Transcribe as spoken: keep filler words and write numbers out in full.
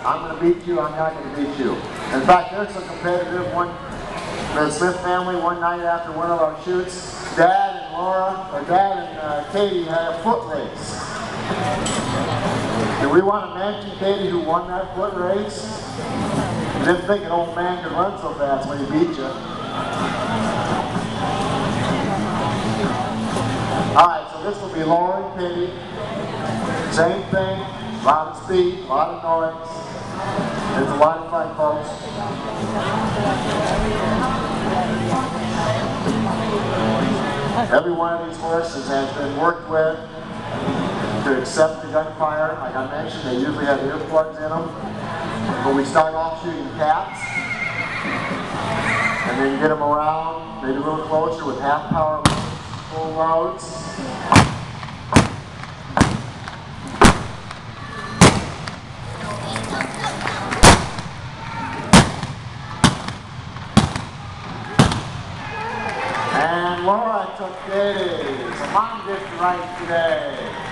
I'm going to beat you, I'm not going to beat you. In fact, there's a competitive one. The Smith family, one night after one of our shoots, Dad and Laura, or Dad and uh, Katie had a foot race. Do we want to mention Katie who won that foot race? You didn't think an old man could run so fast when he beat you. Alright, so this will be Laura and Katie. Same thing, a lot of speed, a lot of noise. It's a lot of fun, folks. Every one of these horses has been worked with to accept the gunfire. Like I mentioned, they usually have earplugs in them. But we start off shooting cats, and then get them around, maybe a little closer with half power loads, full loads. And Laura took Katie, so Mom gets right today.